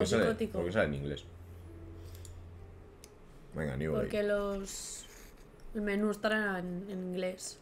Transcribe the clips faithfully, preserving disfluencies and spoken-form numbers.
qué sale, ¿por qué sale en inglés? Venga, New Porque Game. los... El menú estará en, en inglés.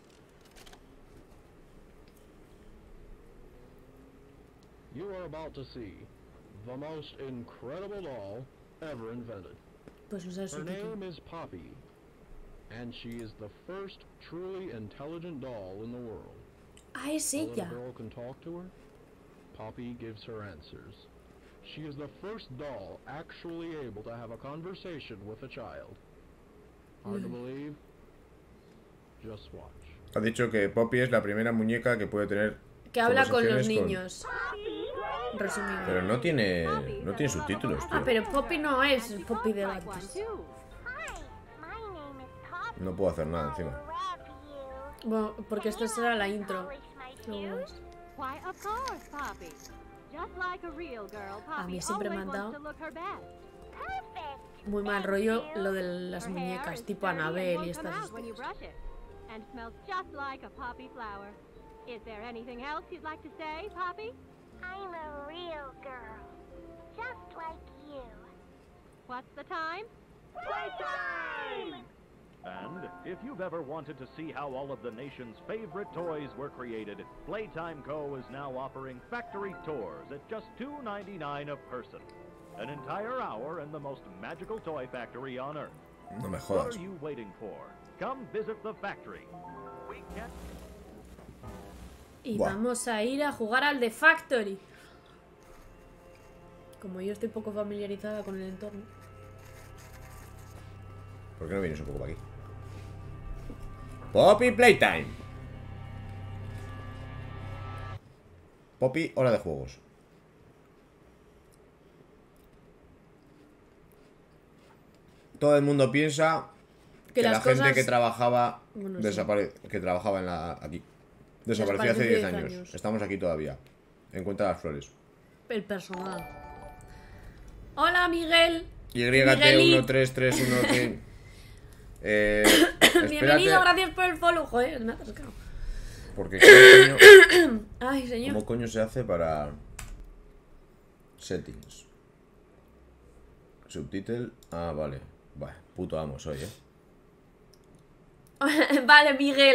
You are about to see the most incredible doll ever invented. Pues no sé Her su name título. is Poppy, and she is the first truly intelligent doll in the world. Ah, es A little ella. girl can talk to her. Poppy gives her answers. She is the first doll actually able to have a conversation with a child. Hard to believe? Just watch. Ha dicho que Poppy es la primera muñeca que puede tener Que habla con los conversaciones con- niños. Resumido. Pero no tiene, no tiene subtítulos, tío. Ah, pero Poppy no es el Poppy de antes. Hi, my name is Poppy. No puedo hacer nada I encima. love you. Bueno, porque esta será la intro. Polish my Luego shoes. es- Why, of course, Poppy. Just like a real girl, A mí Poppy siempre me always han wants dado to look her best. Perfect. muy mal Thank rollo you. lo de las Her hair muñecas, is tipo sturdy and Annabelle won't y come estas out when you historias. brush it, and smells just like a poppy flower. Is there anything else you'd like to say, Poppy? I'm a real girl. Just like you. What's the time? Playtime! And if you've ever wanted to see how all of the nation's favorite toys were created, Playtime Co. is now offering factory tours at just two ninety-nine a person. An entire hour in the most magical toy factory on Earth. No me What jodas. are you waiting for? Come visit the factory. We can't... Y Buah. vamos a ir a jugar al The Factory. Como yo estoy poco familiarizada con el entorno. ¿Por qué no vienes un poco para aquí? Poppy Playtime. Poppy, hora de juegos. Todo el mundo piensa Que que, la las gente cosas- que trabajaba Bueno, sí. desapare- que trabajaba en la aquí desapareció hace Desapareció diez diez años. años. Estamos aquí todavía. Encuentra las flores. El personal. Hola, Miguel. Y T uno tres tres uno. Eh, Bienvenido, espérate, gracias por el follow. Joder, me ha atascado. porque ¿cómo coño, Ay, señor. ¿cómo coño se hace para settings? Subtitle. Ah, vale. Vale, puto amo soy, eh. Vale, Miguel.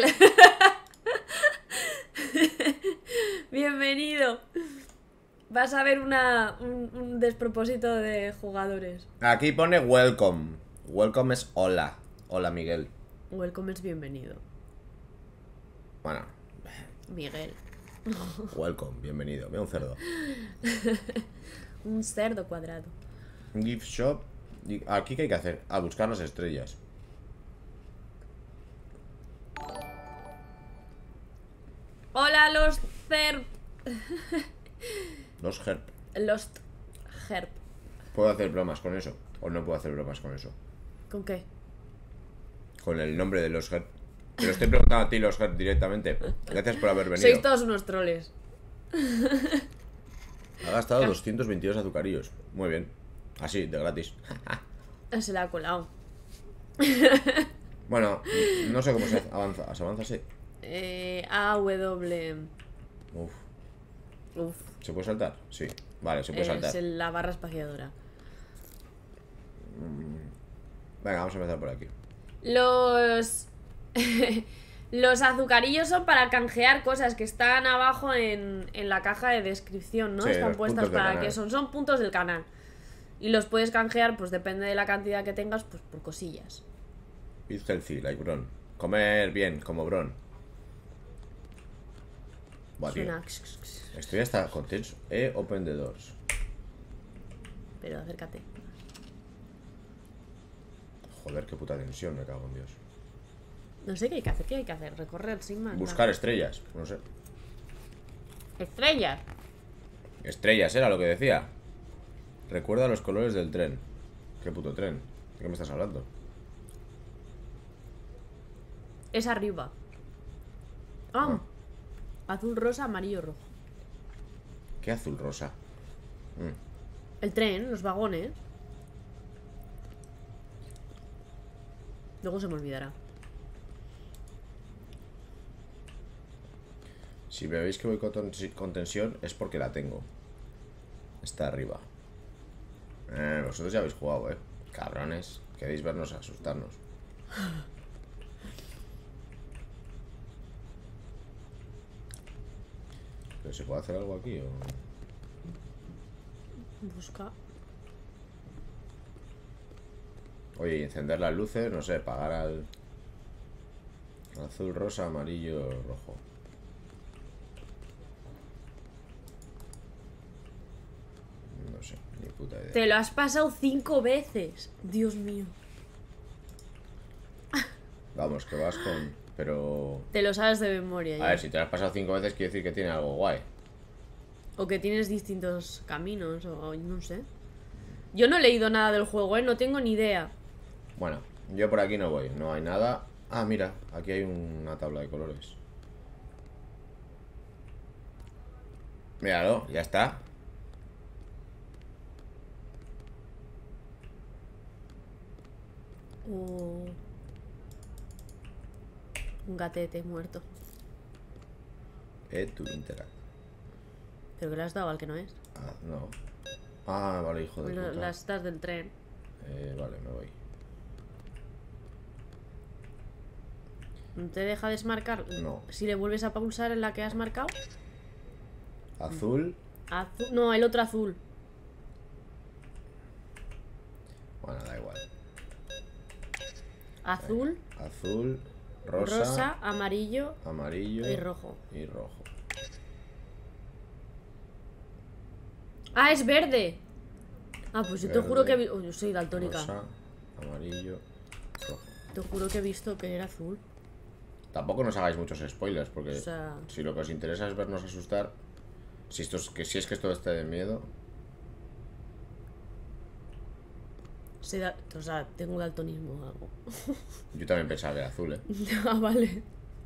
Bienvenido. Vas a ver una, un, un despropósito de jugadores. Aquí pone welcome. Welcome es hola. Hola, Miguel. Welcome es bienvenido. Bueno, Miguel. welcome, bienvenido. Veo un cerdo. Un cerdo cuadrado. Gift shop. Y aquí, ¿qué hay que hacer? A buscar las estrellas. Hola, los cer... Los herb. Lost herb. ¿Puedo hacer bromas con eso? ¿O no puedo hacer bromas con eso? ¿Con qué? Con el nombre de los herb. Te lo estoy preguntando a ti, los herb, directamente. Gracias por haber venido. Sois todos unos troles. Ha gastado doscientos veintidós azucarillos. Muy bien. Así, de gratis. Se la ha colado. Bueno, no sé cómo se avanza. ¿Se avanza así? Eh, A, W. Uf. Uf. ¿Se puede saltar? Sí. Vale, se puede Es saltar. el- la barra espaciadora. Venga, vamos a empezar por aquí. Los... Los azucarillos son para canjear cosas que están abajo en, en la caja de descripción, ¿no? Sí, Están los puestas puntos del para canal. que son, son puntos del canal. Y los puedes canjear, pues depende de la cantidad que tengas, pues por cosillas. Eat healthy, like Bron. Comer bien, como Bron. Buah, tío. Suena... Estoy hasta contento. Eh, open the doors. Pero acércate. Joder, qué puta tensión, me cago en Dios. No sé qué hay que hacer, qué hay que hacer. Recorrer sin más. Buscar estrellas, no sé. Estrellas. Estrellas era lo que decía. Recuerda los colores del tren. ¿Qué puto tren? ¿De qué me estás hablando? Es arriba. Ah. Azul, rosa, amarillo, rojo. ¿Qué azul rosa? El tren, los vagones. Luego se me olvidará. Si me veis que voy con, tensi- con tensión es porque la tengo. Está arriba. Bueno, vosotros ya habéis jugado, eh. Cabrones. Queréis vernos asustarnos. ¿Pero se puede hacer algo aquí o...? Busca. Oye, y encender las luces, no sé, pagar al... azul, rosa, amarillo, rojo. No sé, ni puta idea. Te lo has pasado cinco veces. Dios mío. Vamos, que vas con... Pero... Te lo sabes de memoria A ya. ver, si te lo has pasado cinco veces quiere decir que tiene algo guay. O que tienes distintos caminos, o no sé. Yo no he leído nada del juego, ¿eh? No tengo ni idea. Bueno, yo por aquí no voy, no hay nada. Ah, mira, aquí hay una tabla de colores. Míralo, ya está. O... un gatete muerto. Eh, tu interact. Pero que le has dado al que no es. Ah, no. Ah, vale, hijo de La- puta. Las estas del tren. Eh, vale, me voy. ¿No te deja desmarcar? No. Si le vuelves a pulsar en la que has marcado. Azul. Azul. No, el otro azul. Bueno, da igual. Azul, Azul, rosa, rosa, amarillo amarillo y rojo. y rojo. ¡Ah, es verde! Ah, pues yo te Verde, juro que he vi- oh, yo soy daltónica. Rosa, amarillo, rojo. Te juro que he visto que era azul. Tampoco nos hagáis muchos spoilers, porque O sea- si lo que os interesa es vernos asustar, si esto es, que si es que esto está de miedo, Soy da- O sea, tengo daltonismo o algo. yo también pensaba que era azul, ¿eh? Ah, vale.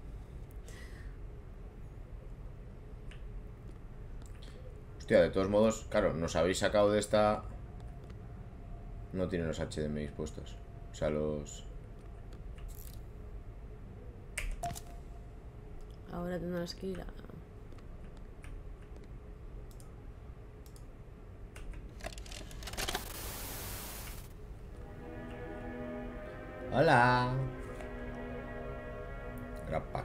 Hostia, de todos modos, claro, nos habéis sacado de esta... No tiene los H D M I puestos. O sea, los... Ahora tendrás que ir a... ¡Hola! Grab pack.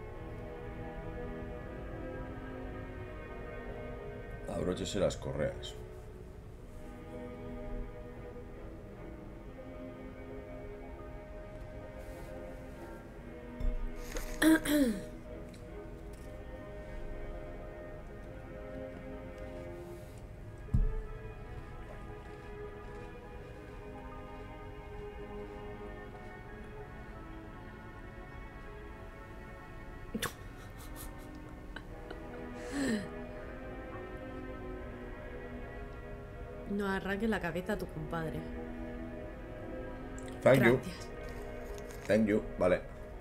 Abróchese las correas. No arranques la cabeza a tu compadre. Thank you. Gracias. Thank you. Vale.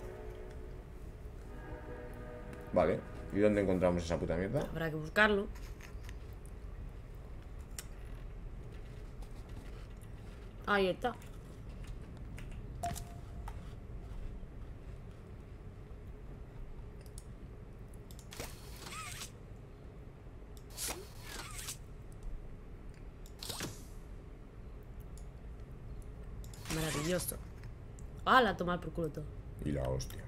Vale. ¿Y dónde encontramos esa puta mierda? Habrá que buscarlo. Ahí está. Maravilloso. ¡Hala! Tomar por culo todo. Y la hostia.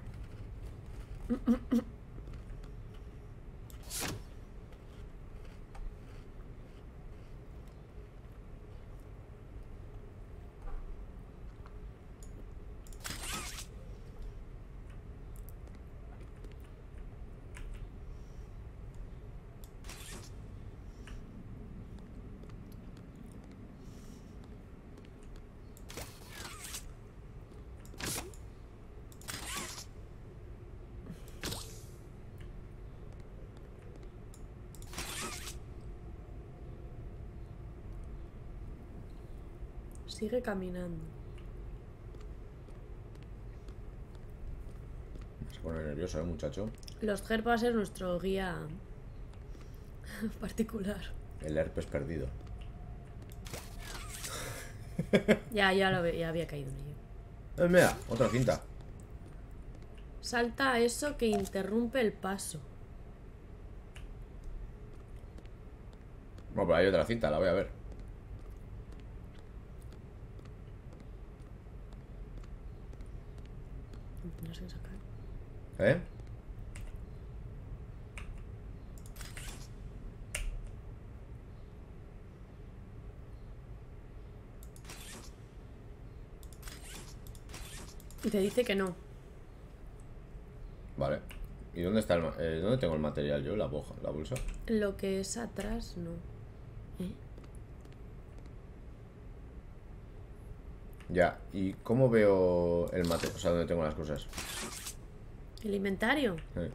Sigue caminando. Se pone nervioso, ¿eh, muchacho? Los Ger va a ser nuestro guía particular. El herpes perdido. Ya, ya lo ve- ya había caído en ello. Eh, mira, otra cinta. Salta eso que interrumpe el paso. Bueno, pero hay otra cinta, la voy a ver. tendrás que sacar. ¿Eh? Y te dice que no. Vale. ¿Y dónde está el ma- eh, ¿dónde tengo el material yo? La, boja, la bolsa. Lo que es atrás, no. ¿Eh? Ya. ¿Y cómo veo el material? O sea, ¿dónde tengo las cosas? ¿El inventario? Eh.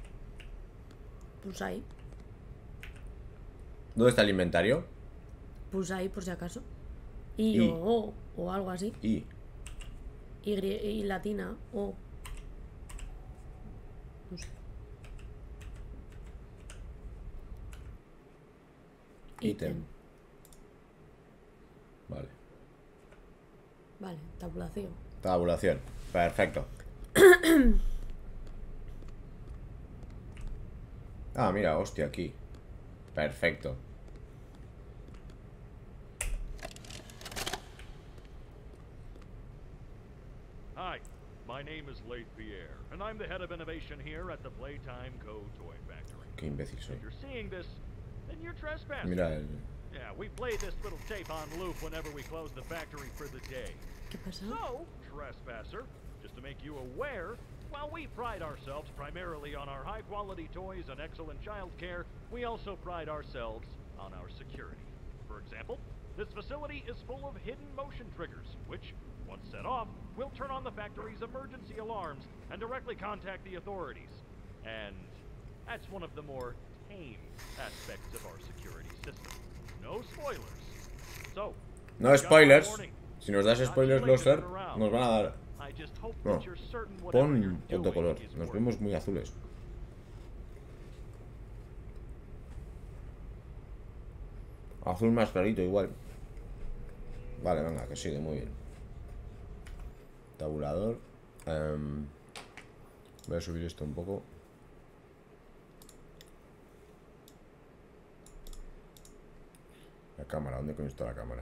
Pues ahí. ¿Dónde está el inventario? Pues ahí, por si acaso. Y, Y. o O, o algo así. Y. Y, grie- y latina, O. No sé. Ítem. Vale. Vale, tabulación. Tabulación. Perfecto. Ah, mira, hostia, aquí. Perfecto. Hi, my name is Leith Pierre, and I'm the head of innovation here at the Playtime Co. Toy Factory. Qué imbécil soy. If you're seeing this, then you're trespassing. Mira el... Yeah, we play this little tape on loop whenever we close the factory for the day. ¿Qué pasa? So, trespasser, just to make you aware, while we pride ourselves primarily on our high-quality toys and excellent child care, we also pride ourselves on our security. For example, this facility is full of hidden motion triggers, which, once set off, will turn on the factory's emergency alarms and directly contact the authorities. And that's one of the more tame aspects of our security system. No spoilers. So, No spoilers. Si nos das spoilers, Loser, nos van a dar... I just hope No. that you're certain whatever you're Pon otro doing color. is Nos working. vemos muy azules. Azul más clarito igual. Vale, venga, que sigue, muy bien. Tabulador. Em, voy a subir esto un poco. La cámara, ¿dónde coño está la cámara?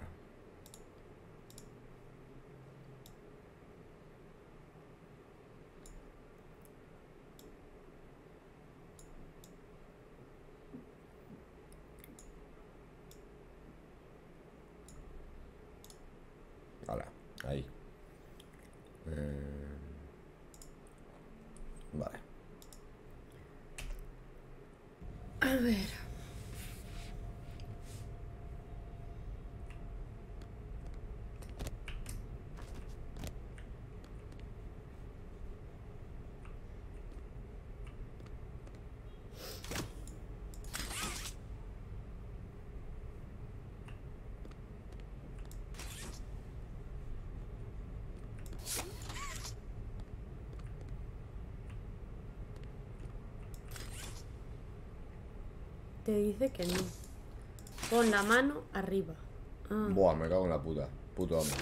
Hola, ahí. Eh, vale. A ver. Te dice que no. Pon la mano arriba. Ah. Buah, me cago en la puta. Puto amo.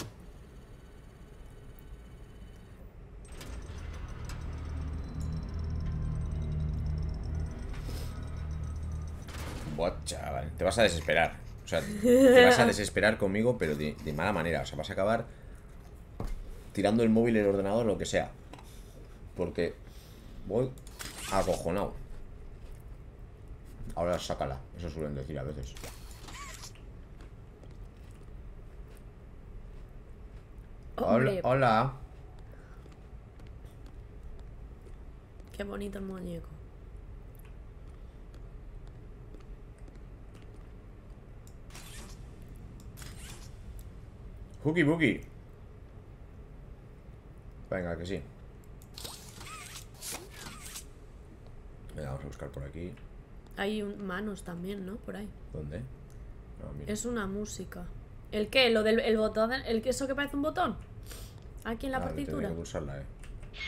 Buah, chaval. Te vas a desesperar. O sea, te vas a desesperar conmigo, pero de, de mala manera. O sea, vas a acabar tirando el móvil, el ordenador, lo que sea. Porque voy acojonado. Ahora sácala. Eso suelen decir a veces. Hola, Hombre, hola. qué bonito el muñeco. Hooky Booky. Venga, que sí. Venga, vamos a buscar por aquí. Hay un- manos también, ¿no? Por ahí. ¿Dónde? No, mira. Es una música. ¿El qué? ¿Lo del el botón? ¿El que eso que parece un botón? Aquí en la Ah, tendría partitura. que pulsarla, eh.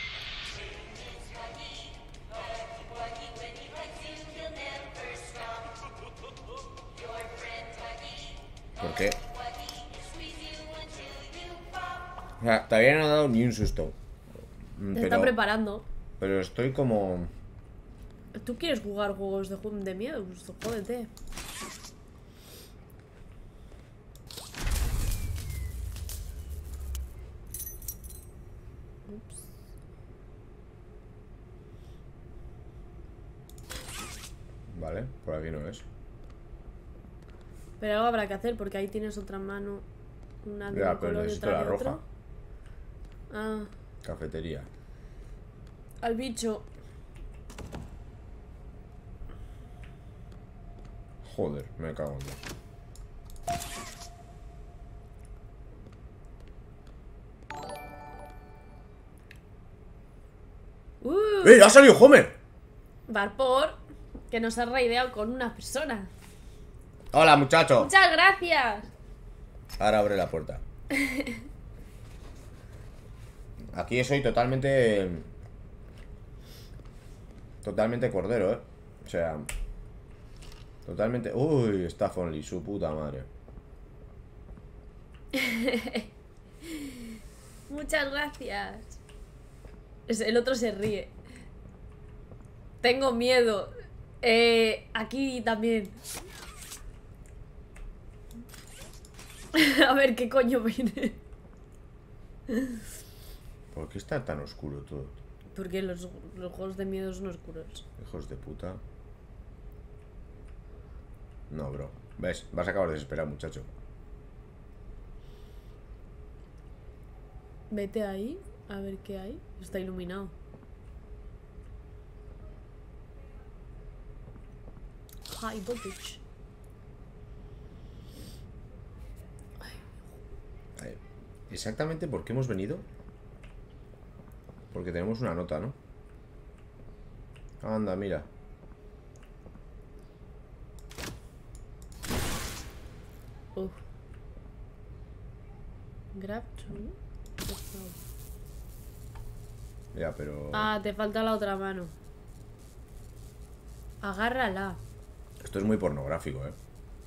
¿Por qué? O sea, todavía no ha dado ni un susto. Mm, Te está Pero, preparando. pero estoy como... ¿Tú quieres jugar juegos de, ju- de miedo? Pues jódete. Ups. Vale, por aquí no es. Pero algo habrá que hacer porque ahí tienes otra mano. Una de Ya, un pero color y necesito otra la de roja. otro. Ah, Cafetería. al bicho. Joder, me cago en Dios. Uh, ¡Eh! ¡Ha salido Homer! Barpor, que nos ha raideado con una persona. ¡Hola, muchacho! Muchas gracias. Ahora abre la puerta. Aquí soy totalmente... Totalmente cordero, ¿eh? O sea... Totalmente... Uy, está Fonly, su puta madre. Muchas gracias. Es- El otro se ríe. Tengo miedo. Eh, aquí también. A ver qué coño viene. ¿Por qué está tan oscuro todo? Porque los, los juegos de miedo son oscuros. Hijos de puta. No, bro. ¿Ves? Vas a acabar desesperado, muchacho. Vete ahí, a ver qué hay. Está iluminado. High voltage. Ahí. Exactamente por qué hemos venido. Porque tenemos una nota, ¿no? Anda, mira. Uf. Grab two. Ya, pero... Ah, te falta la otra mano. Agárrala. Esto es muy pornográfico, ¿eh?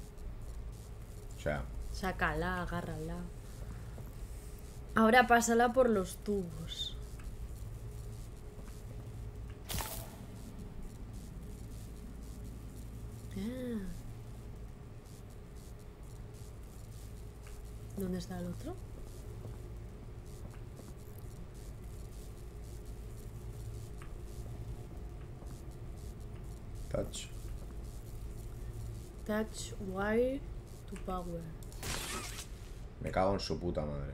O sea... Sácala, agárrala. Ahora pásala por los tubos. Ah. ¿Dónde está el otro? Touch. Touch wire to power. Me cago en su puta madre.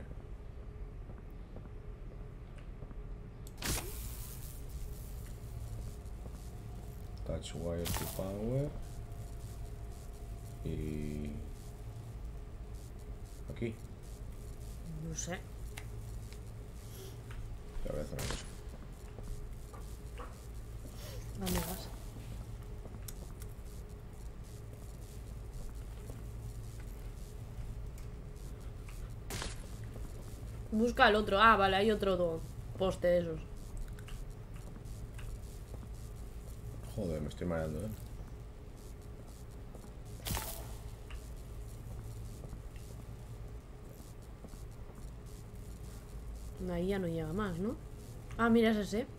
Touch wire to power. Y... Aquí. No sé. Te voy a hacer una cosa. ¿Dónde vas? Busca el otro. Ah, vale, hay otro do- poste de esos. Joder, me estoy mareando, ¿eh? Ahí ya no llega más, ¿no? Ah, mira, es ese.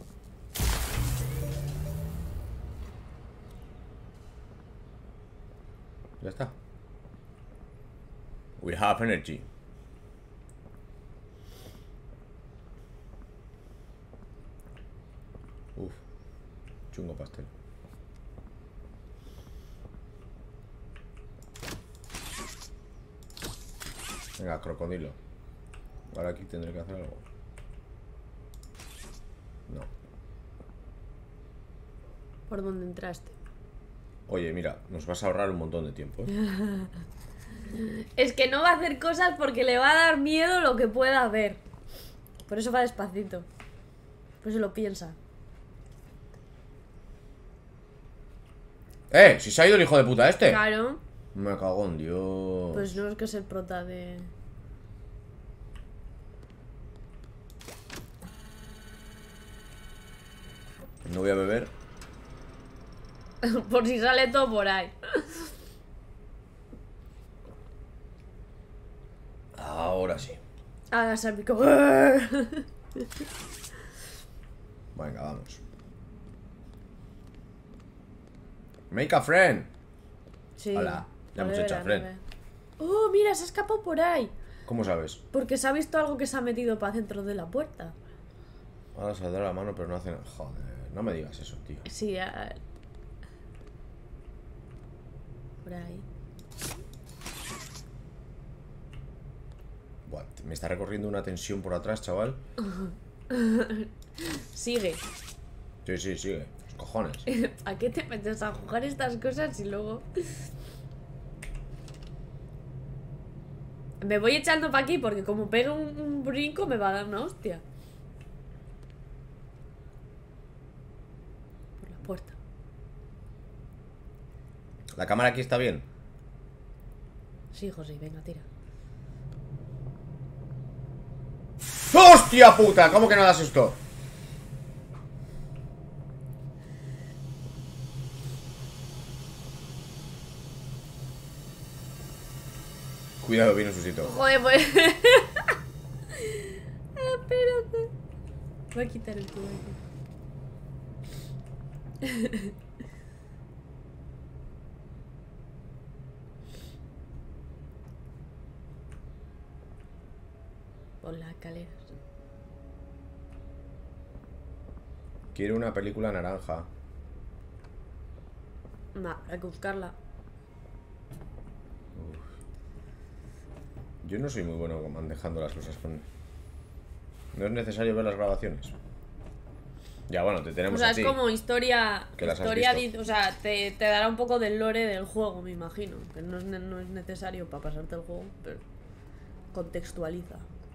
Ya está. We have energy. Uf. Chungo pastel. Venga, crocodilo. Ahora aquí tendré que hacer algo. No. ¿Por dónde entraste? Oye, mira, nos vas a ahorrar un montón de tiempo, ¿eh? Es que no va a hacer cosas porque le va a dar miedo lo que pueda haber. Por eso va despacito. Por eso lo piensa. ¡Eh! Si se ha ido el hijo de puta este. Claro. Me cago en Dios. Pues no es que es el prota de... No voy a beber. Por si sale todo por ahí. Ahora sí. Ahora salpico. Venga, vamos. Make a friend. Sí. Hola, ya hemos Nueve, hecho a la friend. nueve. Oh, mira, se ha escapado por ahí. ¿Cómo sabes? Porque se ha visto algo que se ha metido para dentro de la puerta. Ahora saldrá la mano, pero no hace nada. Joder, no me digas eso, tío. Sí, a- por ahí. Buah, me está recorriendo una tensión por atrás, chaval. Sigue. Sí, sí, sigue. Los cojones. ¿A qué te metes a jugar estas cosas y luego...? Me voy echando para aquí porque como pega un, un brinco me va a dar una hostia. Por la puerta. ¿La cámara aquí está bien? Sí, José, venga, tira. ¡Hostia puta! ¿Cómo que no das esto? Cuidado, viene un susito. Joder, pues... Ah, espérate. Voy a quitar el tubo aquí. Por las escaleras. Quiero una película naranja. No, hay que buscarla. Yo no soy muy bueno manejando las cosas con... No es necesario ver las grabaciones. Ya, bueno, te O tenemos sea, a ti. es como historia. Que las has Historia, visto. di- o sea, te, te dará un poco del lore del juego, me imagino. Que no es, ne- no es necesario para pasarte el juego, pero contextualiza.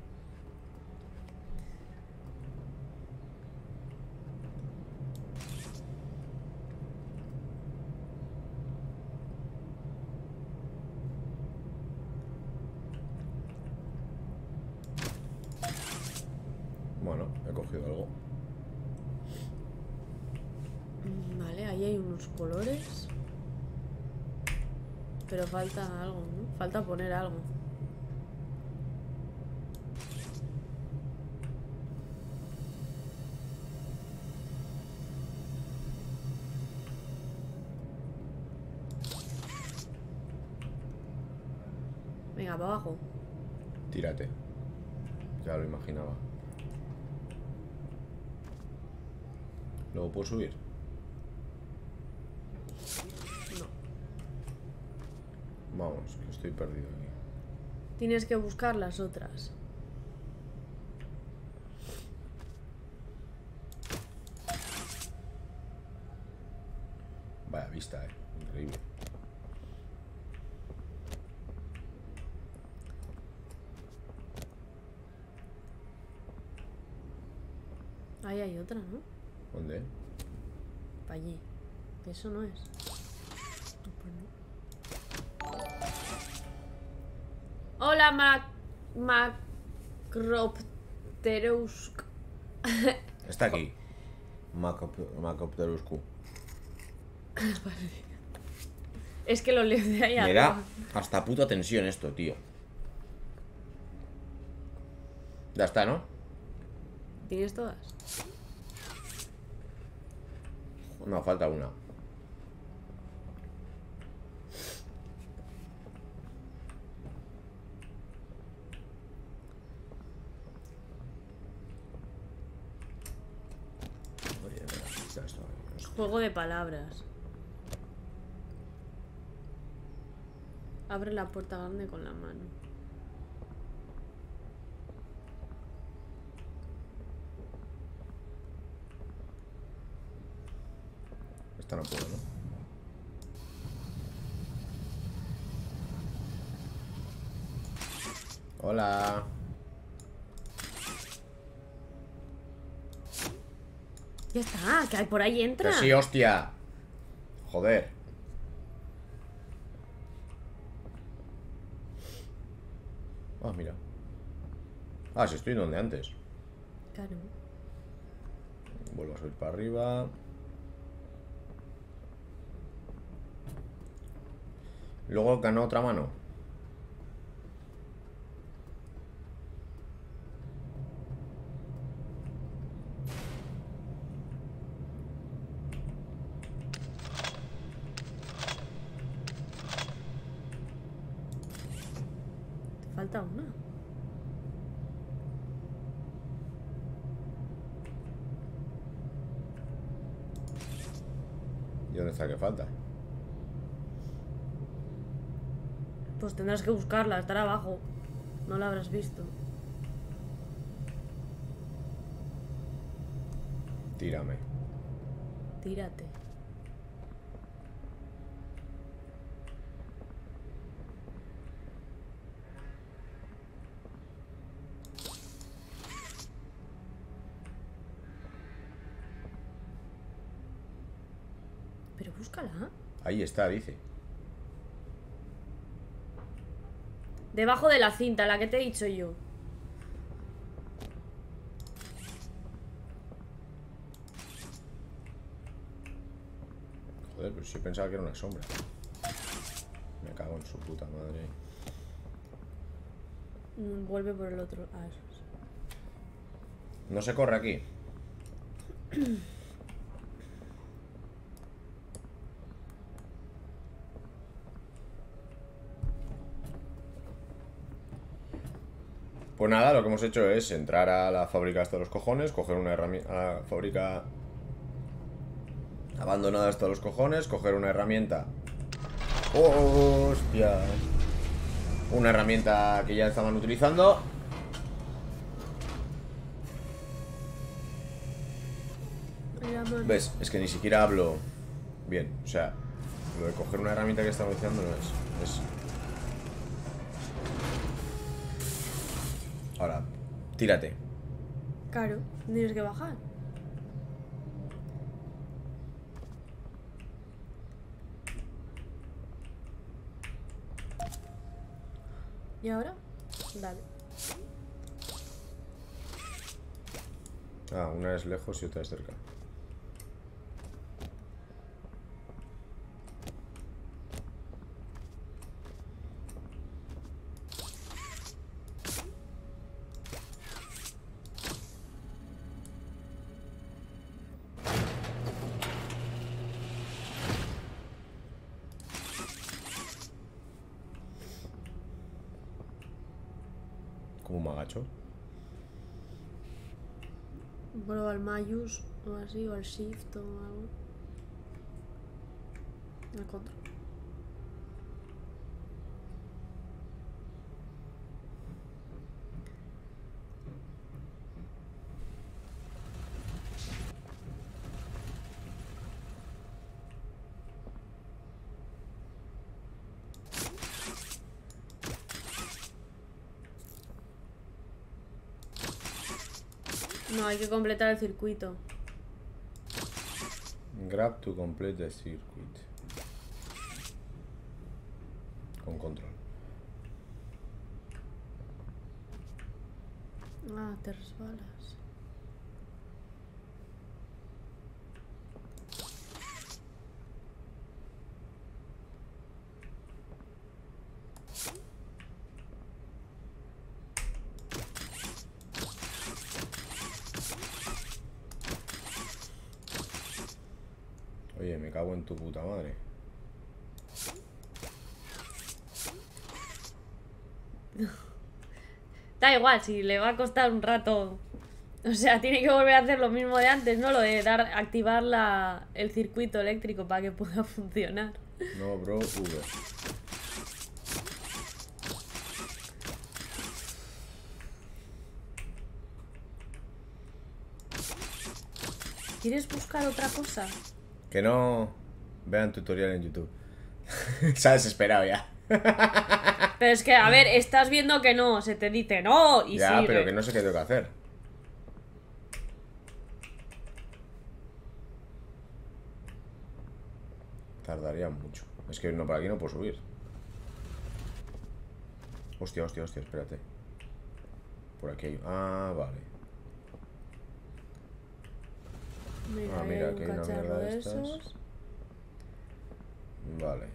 Bueno, he cogido algo. Mm, Vale, ahí hay unos colores. Pero falta algo, ¿no? Falta poner algo. Venga, para abajo. Tírate. Ya lo imaginaba. ¿Luego puedo subir? No. Vamos, que estoy perdido aquí. Tienes que buscar las otras. Vaya vista, eh. Increíble. Ahí hay otra, ¿no? ¿Dónde? Para allí. Eso no es. No, pues no. Hola, Mac... Macropterusk. Está aquí. Macop- Macopteruscu. Es que lo leo de ahí Me arriba. da hasta puta tensión esto, tío. Ya está, ¿no? ¿Tienes todas? No, falta una. Oye, mira, ya está. Juego de palabras. Abre la puerta grande con la mano. Esta no puedo, ¿no? Hola. Ya está, que por ahí entra. Que sí, hostia. Joder. Ah, mira. Ah, sí, estoy donde antes. Claro. Vuelvo a subir para arriba. Luego ganó otra mano. Te falta una. ¿Y dónde está que falta? Pues tendrás que buscarla, estará abajo. No la habrás visto. Tírame. Tírate. Pero búscala. Ahí está, dice. Debajo de la cinta, la que te he dicho yo. Joder, pero si pensaba que era una sombra. Me cago en su puta madre. Mm, Vuelve por el otro. Ah, eso es. No se corre aquí. Pues nada, lo que hemos hecho es entrar a la fábrica hasta los cojones, coger una herramienta, a la fábrica abandonada hasta los cojones, coger una herramienta. ¡Hostia! Una herramienta que ya estaban utilizando. La mano. ¿Ves? Es que ni siquiera hablo bien. O sea, lo de coger una herramienta que estaba utilizando no es... es... Ahora, tírate. Claro, tienes que bajar. ¿Y ahora? Dale. Ah, una es lejos y otra es cerca. ¿Cómo me agacho? Prueba al Mayus o así, o al Shift o algo. El control. No, hay que completar el circuito. Grab to complete the circuit. Con control. Ah, te resbalas. Oye, me cago en tu puta madre. Da igual, si le va a costar un rato. O sea, tiene que volver a hacer lo mismo de antes, ¿no? Lo de dar, activar la, el circuito eléctrico para que pueda funcionar. No, bro, V. ¿Quieres buscar otra cosa? Que no vean tutorial en YouTube. Se ha desesperado ya. Pero es que, a ver, estás viendo que no, se te dice no y Ya, sigue. pero que no sé qué tengo que hacer. Tardaría mucho. Es que no, por aquí no puedo subir. Hostia, hostia, hostia, espérate. Por aquí hay... Ah, vale. Mira, Ah, ahí mira, hay que un hay una cacharro mierda de de estas. esos. Vale.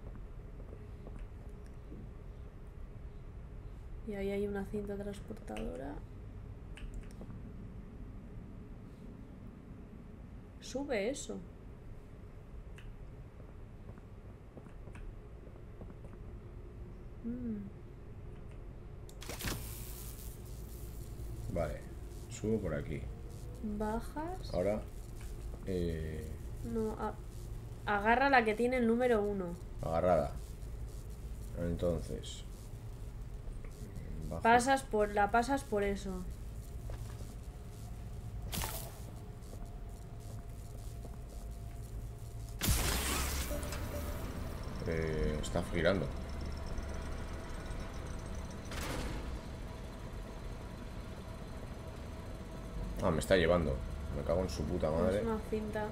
Y ahí hay una cinta transportadora. Sube eso. Mm. Vale. Subo por aquí. Bajas. Ahora... Eh... No, a- agarra la que tiene el número uno. Agarrada. Entonces... Pasas por... La pasas por eso. Eh, está girando. Ah, me está llevando. Me cago en su puta madre. Es una cinta.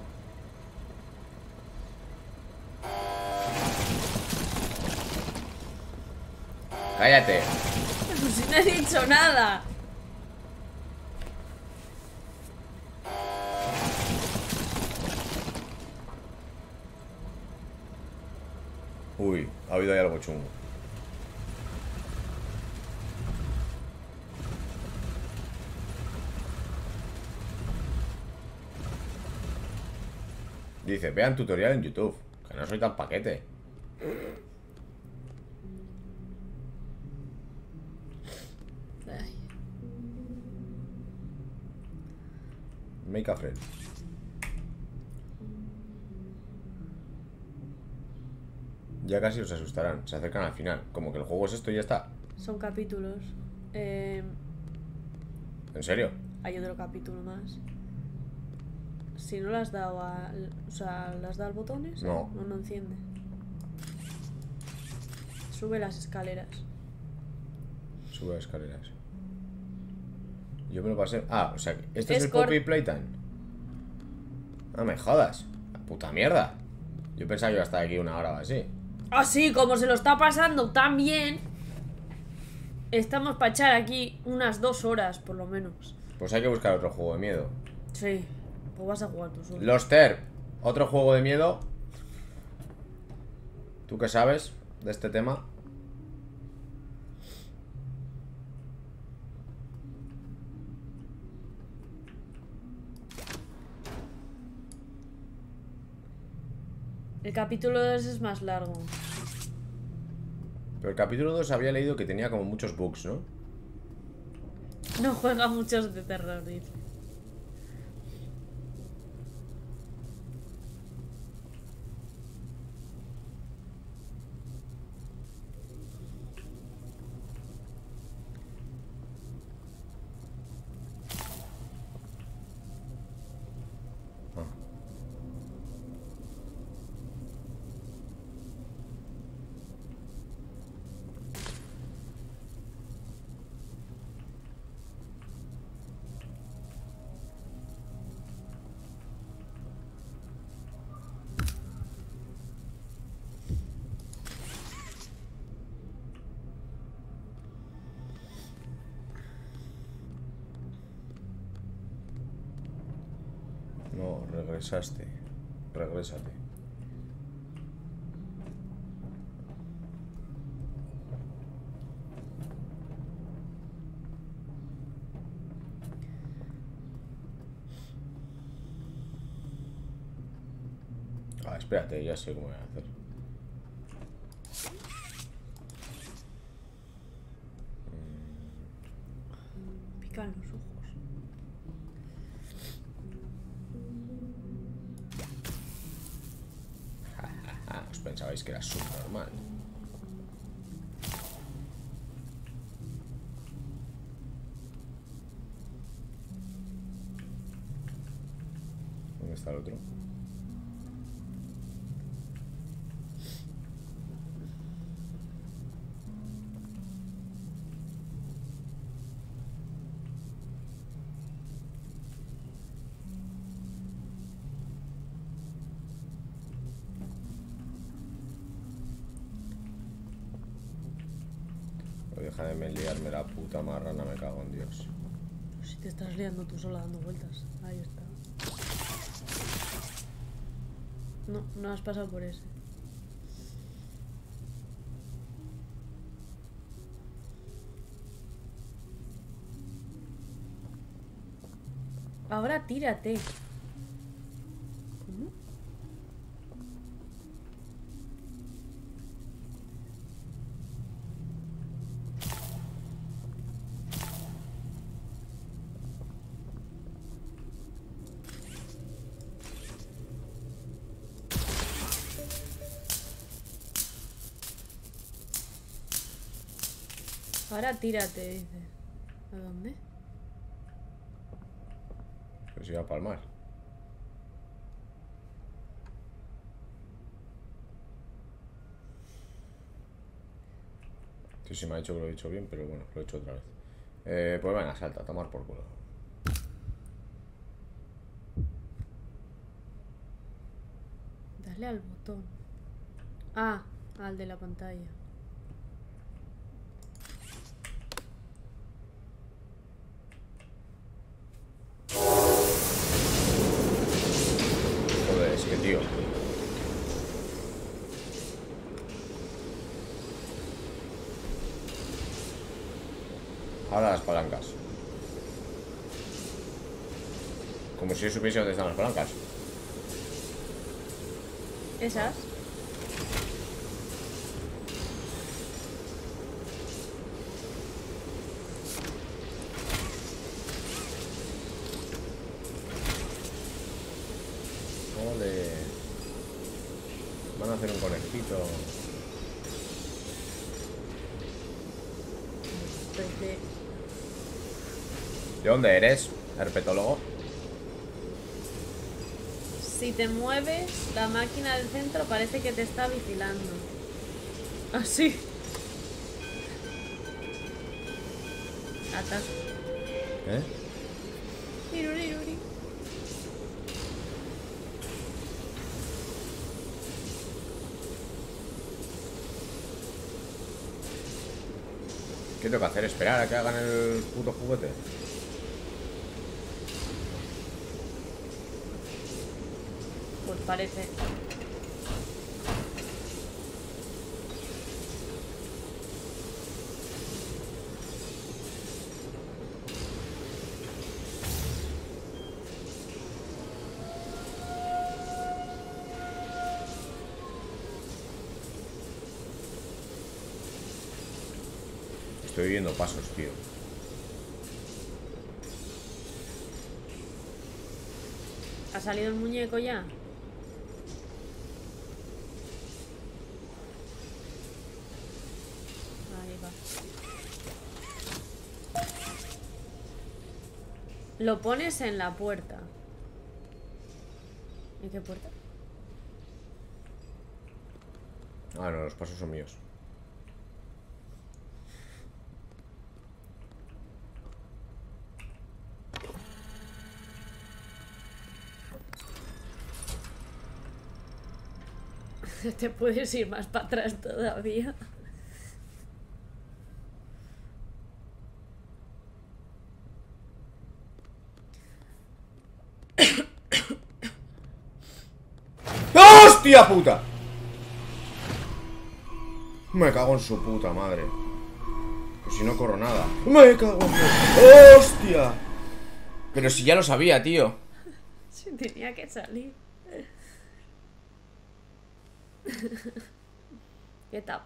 ¡Cállate! Pues si no he dicho nada. Uy, ha habido ahí algo chungo. Dice, vean tutorial en YouTube. Que no soy tan paquete. Ay. Make a friend. Ya casi os asustarán. Se acercan al final. Como que el juego es esto y ya está. Son capítulos. Eh, ¿En serio? hay otro capítulo más. Si no le has dado a... O sea, ¿le has dado al botón ese? No. No, no enciende. Sube las escaleras. Sube las escaleras. Yo me lo pasé. Ah, o sea, ¿esto es, Es el cor- Poppy Playtime? No me jodas. La puta mierda. Yo pensaba que iba a estar aquí una hora o así. Así, como se lo está pasando tan bien, estamos para echar aquí unas dos horas, por lo menos. Pues hay que buscar otro juego de miedo. Sí, pues vas a jugar tú solo. Los Ter, otro juego de miedo. ¿Tú qué sabes de este tema? El capítulo dos es más largo. Pero el capítulo dos había leído que tenía como muchos bugs, ¿no? No juega muchos de terror, dice. No, regresaste. Regrésate. Ah, espérate, ya sé cómo voy a hacer. Pican los ojos. Ah, os pensabais que era subnormal. ¿Dónde está el otro? Deja de me liarme la puta marrana, me cago en Dios. Si te estás liando tú sola dando vueltas. Ahí está. No, no has pasado por ese. Ahora tírate. ¿Cómo? Ahora tírate, dice. ¿A dónde? Pues iba a palmar. Sí, sí me ha dicho que lo he dicho bien, pero bueno, lo he hecho otra vez. Eh, pues venga, salta, a tomar por culo. Dale al botón. Ah, al de la pantalla. Joder, es que tío. Ahora las palancas. Como si yo supiese dónde están las palancas. Esas. Ole. Van a hacer un conejito. Pues de... ¿De dónde eres, herpetólogo? Si te mueves, la máquina del centro parece que te está vigilando. Así. Atasco. ¿Eh? Iruriruri. ¿Qué tengo que hacer? ¿Esperar a que hagan el puto juguete? Pues parece. Estoy viendo pasos, tío. ¿Ha salido el muñeco ya? Ahí va. Lo pones en la puerta. ¿En qué puerta? Ah, no, los pasos son míos. Te puedes ir más para atrás todavía. ¡Hostia puta! Me cago en su puta madre. Pues si no corro nada. Me cago en... ¡Hostia! Pero si ya lo sabía, tío. Sí, tenía que salir. Get up.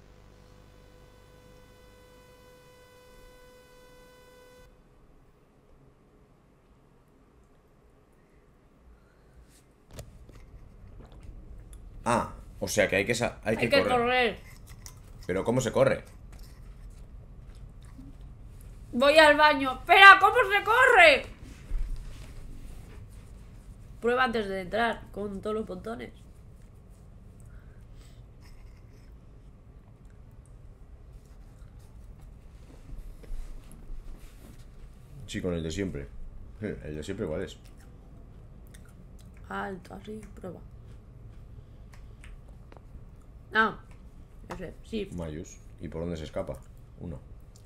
Ah, o sea que hay que, sa hay que, Hay que correr. correr. Pero ¿cómo se corre? Voy al baño. ¡Espera! ¿Cómo se corre? Prueba antes de entrar con todos los botones. Sí, con el de siempre. El de siempre igual es. Alto, así, prueba. Ah, ese, sí. Mayus. ¿Y por dónde se escapa? Uno.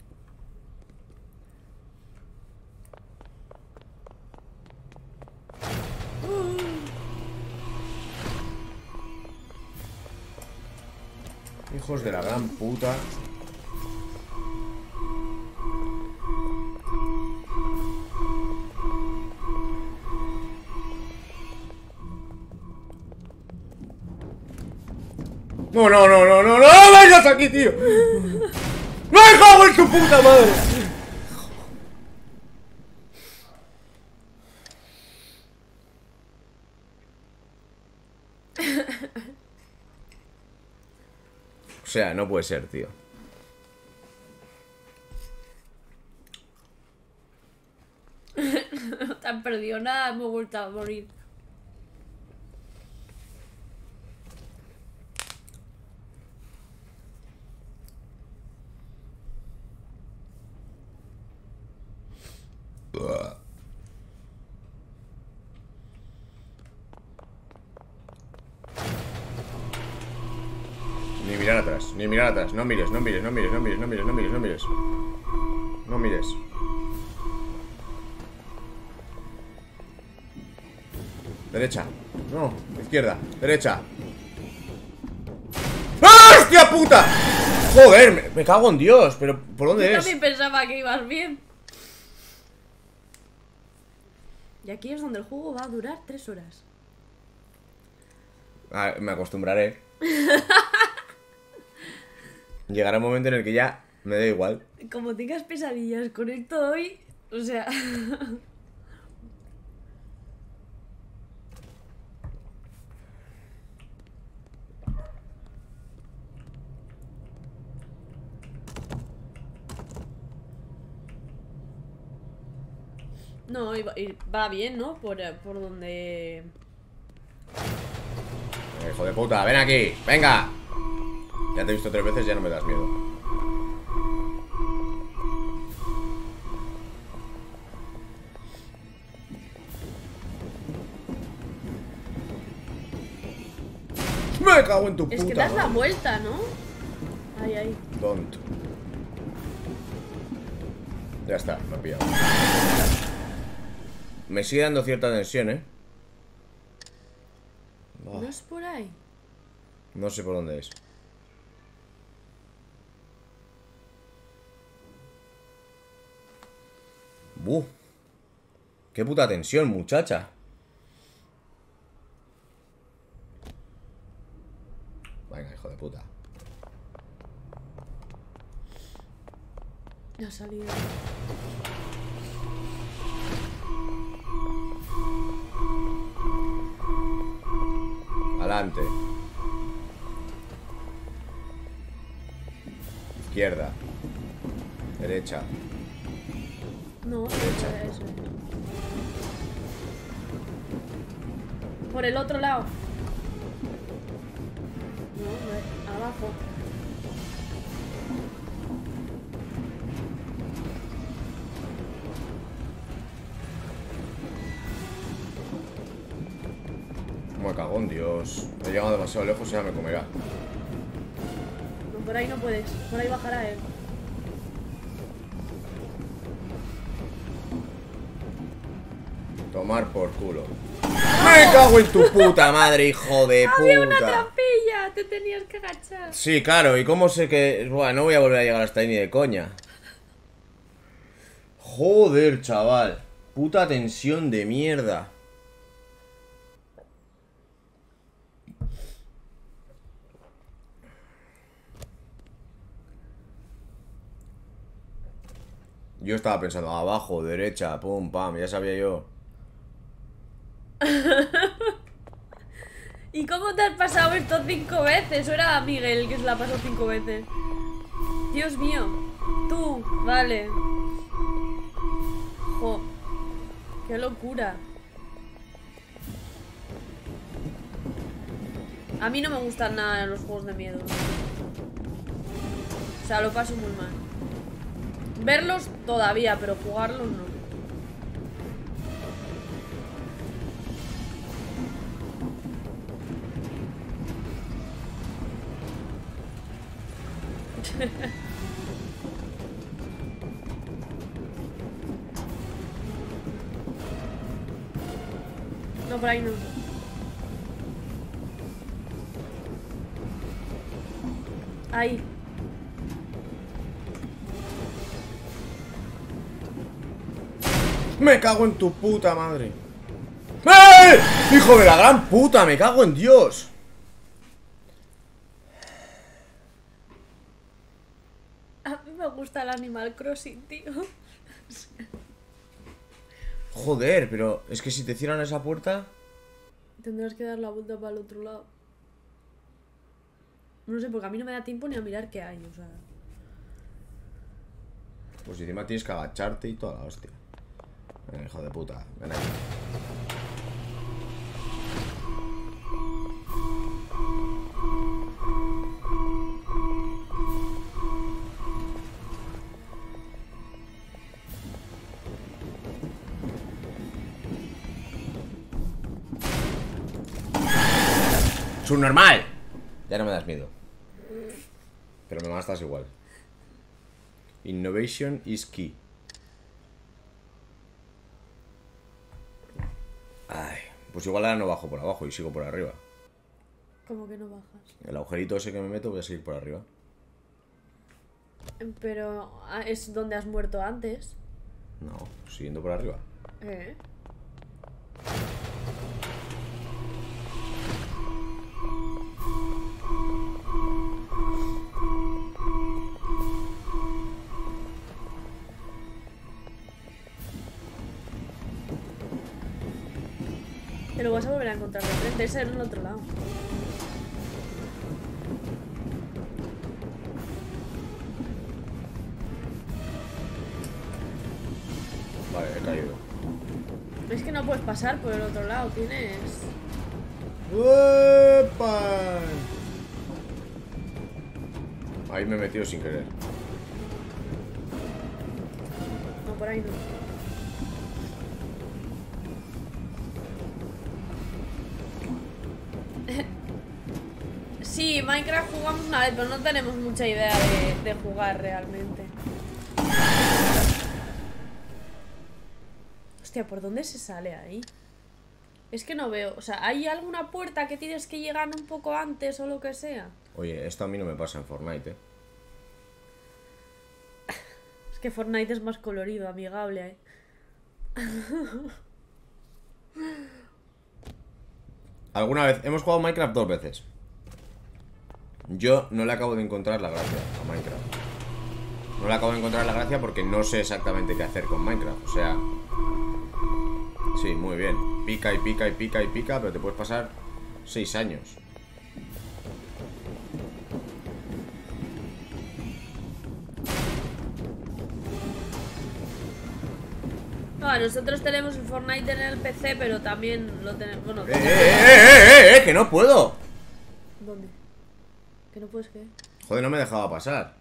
Hijos de la gran puta. No, no, no, no, no, no, no vengas aquí, tío. ¡Me cago en tu puta madre! O sea, no puede ser, tío. No te han perdido nada, hemos vuelto a morir. Ni mirar atrás, ni mirar atrás. No mires, no mires, no mires, no mires, no mires, no mires, no mires. No mires. Derecha. No, izquierda. Derecha. ¡Ah, hostia puta! Joder, me, me cago en Dios. Pero, ¿por dónde Yo es? también pensaba que ibas bien. Y aquí es donde el juego va a durar tres horas. Ah, me acostumbraré. Llegará un momento en el que ya me da igual. Como tengas pesadillas con esto hoy, o sea... No, y va, y va bien, ¿no? Por, por donde... Hijo de puta, ven aquí, venga. Ya te he visto tres veces, ya no me das miedo. Me cago en tu puta. Es que das la madre. vuelta, ¿no? Ahí, ahí. Don't. Ya está, me ha pillado. Me sigue dando cierta tensión, ¿eh? ¿No es por ahí? No sé por dónde es. Buh. Qué puta tensión, muchacha. Venga, hijo de puta. Ha salido. Adelante. Izquierda. Derecha. No, Derecha. eso. Por el otro lado. No, no es abajo. Me cago en Dios. He llegado demasiado lejos y ya me comerá. No, por ahí no puedes. Por ahí bajará él. Tomar por culo. ¡Me cago en tu puta madre, hijo de puta! ¡Había una trampilla! Te tenías que agachar. Sí, claro, ¿y cómo sé que...? Buah, no voy a volver a llegar hasta ahí ni de coña. Joder, chaval. Puta tensión de mierda. Yo estaba pensando, abajo, derecha, pum, pam, ya sabía yo. ¿Y cómo te has pasado esto cinco veces? ¿O era Miguel que se la pasó cinco veces? Dios mío. Tú, vale. Jo. Qué locura. A mí no me gustan nada los juegos de miedo. O sea, lo paso muy mal. Verlos todavía, pero jugarlos no. No, por ahí no. Ahí. Me cago en tu puta madre. ¡Eh! ¡Hijo de la gran puta! ¡Me cago en Dios! A mí me gusta el Animal Crossing, tío. Joder, pero es que si te cierran esa puerta... Tendrás que dar la vuelta para el otro lado. No sé, porque a mí no me da tiempo ni a mirar qué hay, o sea... Pues encima tienes que agacharte y toda la hostia. Eh, hijo de puta. Ven aquí. ¡Subnormal! Ya no me das miedo. Pero me matas igual. Innovation is key. Ay, pues igual ahora no bajo por abajo y sigo por arriba. ¿Cómo que no bajas? El agujerito ese que me meto voy a seguir por arriba. Pero ah, es donde has muerto antes. No, siguiendo por arriba. ¿Eh? Te lo vas a volver a encontrar de frente, ese en el otro lado. Vale, he caído. Es que no puedes pasar por el otro lado, tienes... ¡Uepa! Ahí me he metido sin querer. No, por ahí no. Sí, Minecraft jugamos una vez, pero no tenemos mucha idea de, de jugar realmente. Hostia, ¿por dónde se sale ahí? Es que no veo, o sea, ¿hay alguna puerta que tienes que llegar un poco antes o lo que sea? Oye, esto a mí no me pasa en Fortnite, eh. Es que Fortnite es más colorido, amigable, eh. Alguna vez, hemos jugado Minecraft dos veces. Yo no le acabo de encontrar la gracia a Minecraft. No le acabo de encontrar la gracia porque no sé exactamente qué hacer con Minecraft. O sea... Sí, muy bien. Pica y pica y pica y pica, pero te puedes pasar seis años. No, nosotros tenemos el Fortnite en el P C, pero también lo tenemos... Bueno, ¡Eh, eh, eh, eh, eh! ¡Que no puedo! ¿dónde? ¿Que no puedes qué? Joder, no me dejaba pasar.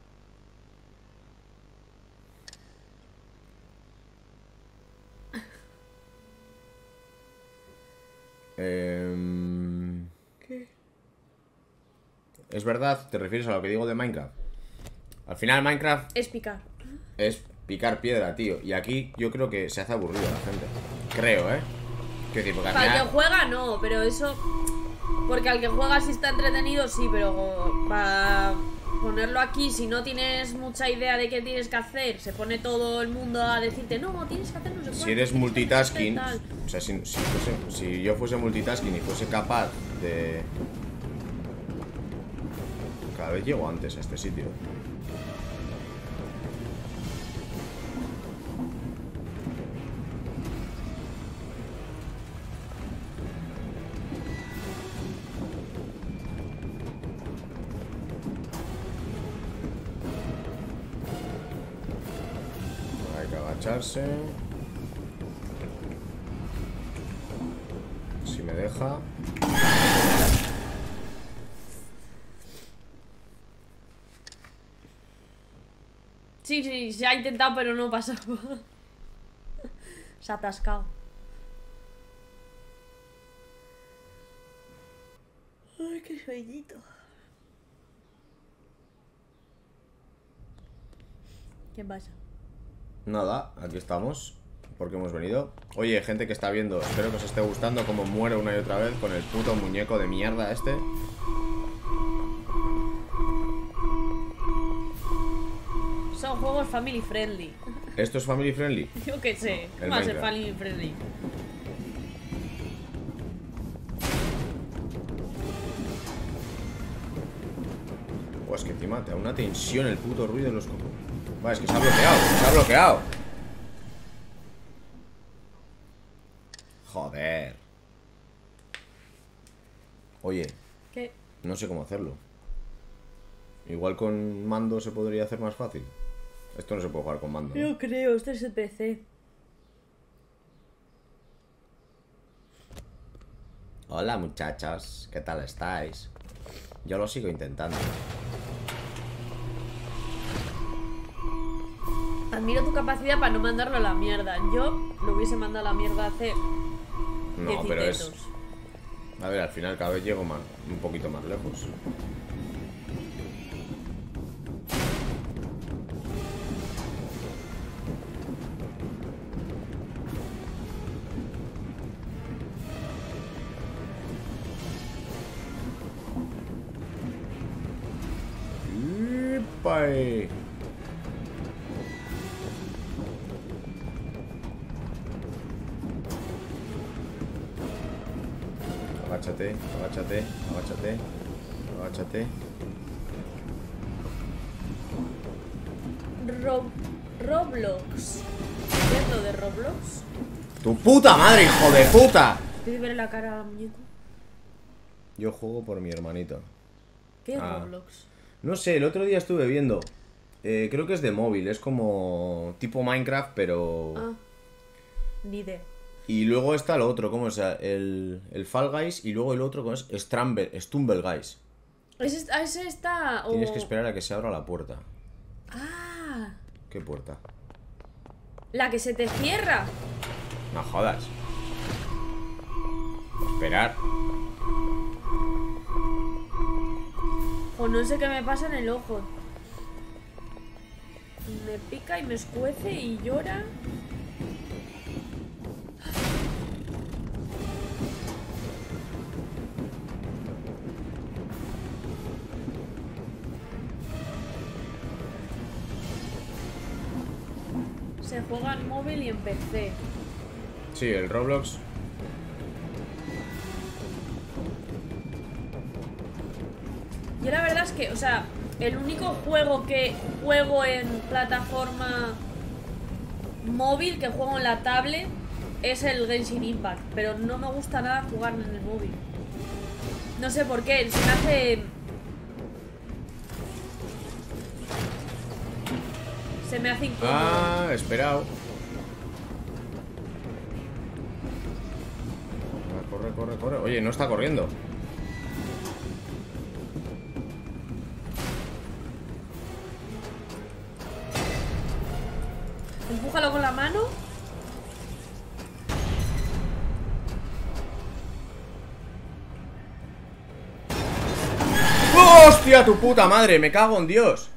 Eh... ¿Qué? ¿Es verdad? ¿Te refieres a lo que digo de Minecraft? Al final Minecraft Es picar. es picar piedra, tío. Y aquí yo creo que se hace aburrido la gente. Creo, ¿eh? Quiero decir, porque al Para el final... que juega no, pero eso... Porque al que juega sí está entretenido, sí, pero para ponerlo aquí, si no tienes mucha idea de qué tienes que hacer, se pone todo el mundo a decirte, no, tienes que hacer no sé cuánto, Si eres tienes que hacer multitasking, tal". o sea, si, si, fuese- si yo fuese multitasking y fuese capaz de... Cada vez llego antes a este sitio. Hay que agacharse. Si me deja. Sí, sí, se ha intentado, pero no pasaba. Se ha atascado. Ay, qué sueñito. ¿Quién pasa? Nada, aquí estamos. Porque hemos venido. Oye, gente que está viendo, espero que os esté gustando cómo muere una y otra vez con el puto muñeco de mierda este. Son juegos family friendly. ¿Esto es family friendly? Yo qué sé, El va a ser Minecraft. family friendly. Pues que encima te da una tensión el puto ruido de los cojones. Vale, es que se ha bloqueado, se ha bloqueado. Joder. Oye, ¿Qué? no sé cómo hacerlo. Igual con mando se podría hacer más fácil. Esto no se puede jugar con mando, ¿no? Yo creo, este es el P C. Hola muchachos, ¿qué tal estáis? Yo lo sigo intentando. Admiro tu capacidad para no mandarlo a la mierda. Yo lo hubiese mandado a la mierda hace No, diez pero es... intentos. A ver, al final cada vez llego más, un poquito más lejos. ¡Ipay! Agáchate, agáchate, agáchate, agáchate. Ro Roblox. ¿Qué es lo de Roblox? ¡Tu puta madre, hijo de puta! ¿Puedes ver la cara al muñeco? Yo juego por mi hermanito. ¿Qué es Ah. Roblox? No sé, el otro día estuve viendo. Eh, creo que es de móvil, es como tipo Minecraft, pero... Ah, ni idea. Y luego está lo otro, ¿cómo es? El, el Fall Guys y luego el otro, ¿cómo es? Stumble, Stumble Guys. Ese, ese está... o- Tienes que esperar a que se abra la puerta. Ah, ¿Qué puerta? la que se te cierra. No jodas. Esperar. O no sé qué me pasa en el ojo. Me pica y me escuece y llora. Se juega en móvil y en P C. Sí, el Roblox. Yo la verdad es que, o sea, el único juego que juego en plataforma móvil, que juego en la tablet, es el Genshin Impact. Pero no me gusta nada jugar en el móvil. No sé por qué, se me hace... Se me hace incómodo. Ah, esperado. Ah, corre, corre, corre. Oye, no está corriendo. Empújalo con la mano. ¡Hostia, tu puta madre! ¡Me cago en Dios!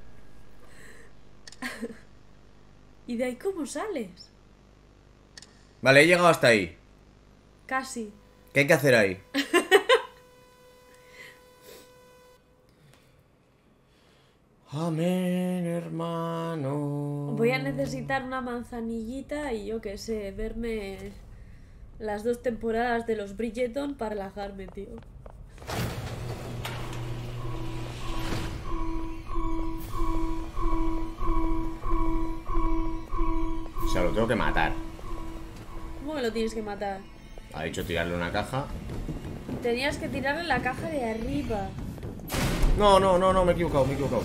¿Y de ahí cómo sales? Vale, he llegado hasta ahí. Casi. ¿Qué hay que hacer ahí? Amén, hermano. Voy a necesitar una manzanillita y yo qué sé, verme las dos temporadas de los Bridgerton para relajarme, tío. O sea, lo tengo que matar. ¿Cómo que lo tienes que matar? Ha dicho tirarle una caja. Tenías que tirarle la caja de arriba. No, no, no, no, me he equivocado, me he equivocado.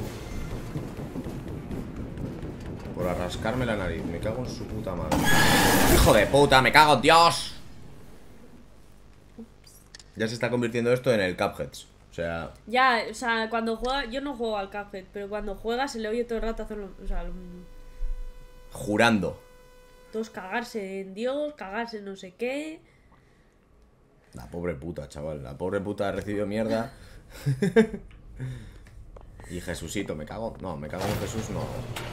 Por arrascarme la nariz, me cago en su puta madre. ¡Hijo de puta, me cago en Dios! Ya se está convirtiendo esto en el Cupheads. O sea, Ya, o sea, cuando juega... Yo no juego al Cuphead, pero cuando juega se le oye todo el rato hacerlo... O sea, lo- jurando. todos cagarse en Dios, cagarse en no sé qué... La pobre puta, chaval. La pobre puta ha recibido mierda. Y Jesucito, me cago. No, me cago en Jesús, no.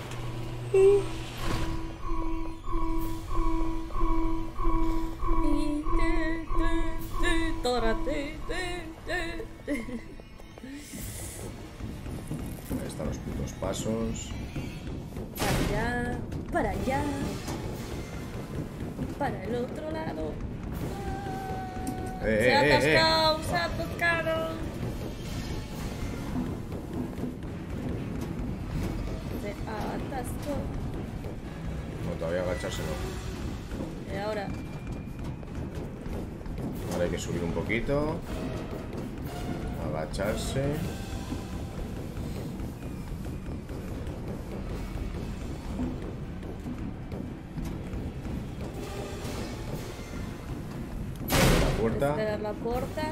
Y te, te, te, todo el rato, te, te, te. Ahí están los putos pasos. Para allá, para allá, para el otro lado. Eh, Se ha eh, eh, eh. atascado, se ha atascado. Se atascó. No, todavía agacharse no. Y ahora, Ahora hay que subir un poquito. Agacharse. La puerta. Cerrar la puerta.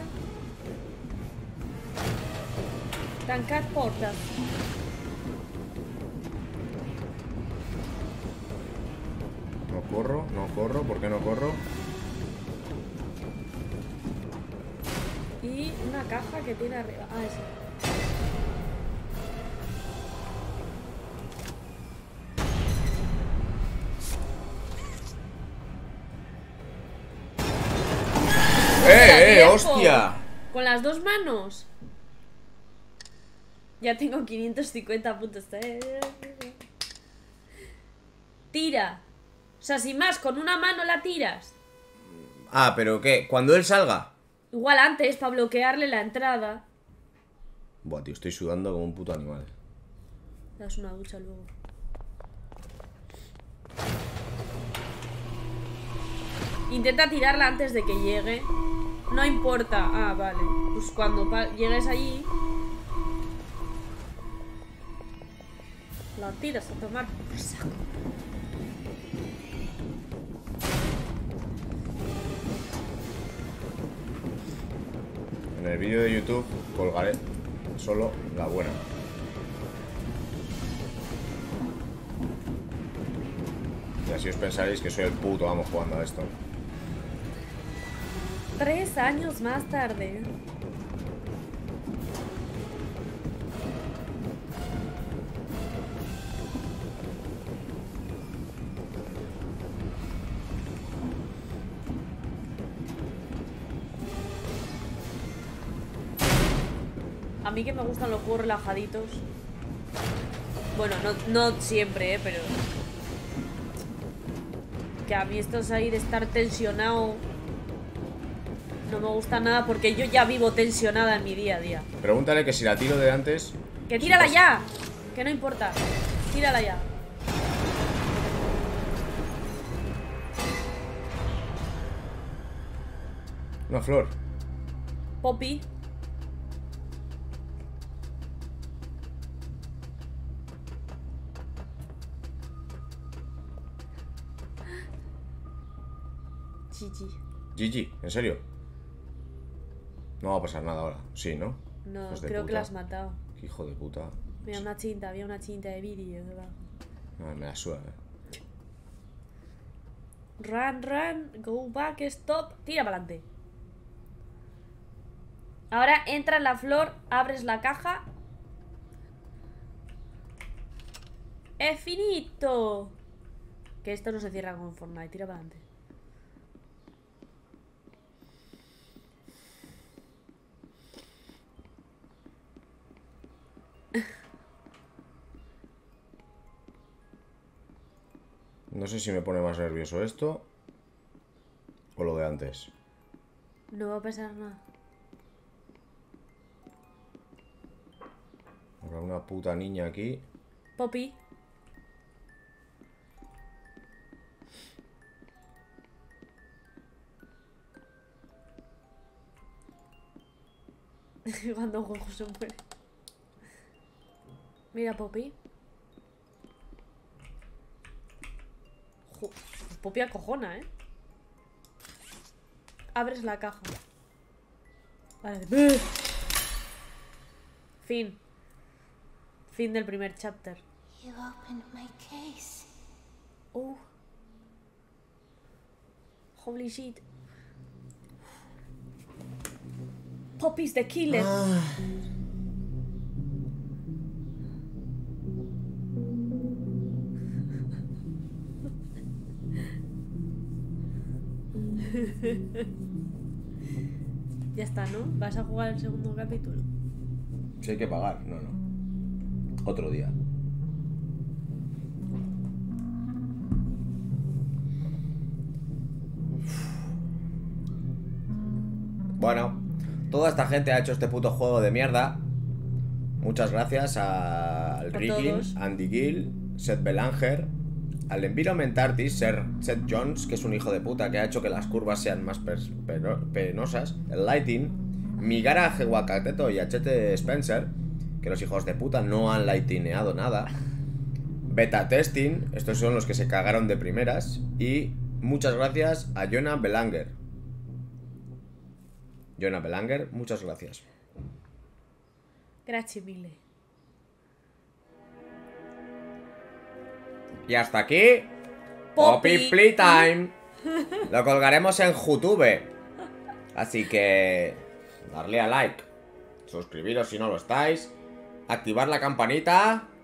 Tancar puertas. No corro, no corro, ¿por qué no corro? Y una caja que tiene arriba. Ah, esa. ¡Eh, eh, ¡Tiempo! hostia! Con las dos manos. Ya tengo quinientos cincuenta puntos. Tira. O sea, sin más, con una mano la tiras. Ah, pero ¿qué? ¿Cuando él salga? Igual antes, para bloquearle la entrada. Buah, tío, estoy sudando como un puto animal. Das una ducha luego. Intenta tirarla antes de que llegue. No importa. Ah, vale. Pues cuando llegues allí, la tiras a tomar por saco. En el vídeo de YouTube colgaré solo la buena. Y así os pensaréis que soy el puto amo jugando a esto. Tres años más tarde. A mí que me gustan los juegos relajaditos. Bueno, no, no siempre, ¿eh? Pero que a mí estos ahí de estar tensionado no me gusta nada porque yo ya vivo tensionada en mi día a día. Pregúntale que si la tiro de antes. ¡Que tírala ya! Que no importa. Tírala ya. Una flor. Poppy. G G. G G, ¿en serio? No va a pasar nada ahora. Sí, ¿no? No, Hijos de creo que puta. la has matado. Qué hijo de puta. Había una cinta, había una cinta de vídeo debajo. No, me la suda, eh. Run, run, go back, stop. Tira para adelante. Ahora entra en la flor, abres la caja. ¡Es finito! Que esto no se cierra con Fortnite, tira para adelante. No sé si me pone más nervioso esto o lo de antes. No va a pasar nada. Habrá una puta niña aquí. Poppy. Cuando un juego se muere. Mira, Poppy. Jo, Poppy acojona, ¿eh? Abres la caja. Vale. Fin. Fin del primer chapter. You opened my case. Oh. Holy shit. Poppy's the killer. Ya está, ¿no? ¿Vas a jugar el segundo capítulo? Si hay que pagar, no, no. Otro día. Bueno, toda esta gente ha hecho este puto juego de mierda. Muchas gracias a- al A Ricky, todos. Andy Gill, Seth Belanger, al Environment Artist, Sir Seth Jones, que es un hijo de puta que ha hecho que las curvas sean más pers- peno- penosas, el Lighting, Migara Hewakateto y Achete Spencer, que los hijos de puta no han lightineado nada, Beta Testing, estos son los que se cagaron de primeras, y muchas gracias a Jonah Belanger. Jonah Belanger, muchas gracias. Gracias, mille. Y hasta aquí Poppy Playtime. Lo colgaremos en YouTube. Así que darle a like, suscribiros si no lo estáis, activar la campanita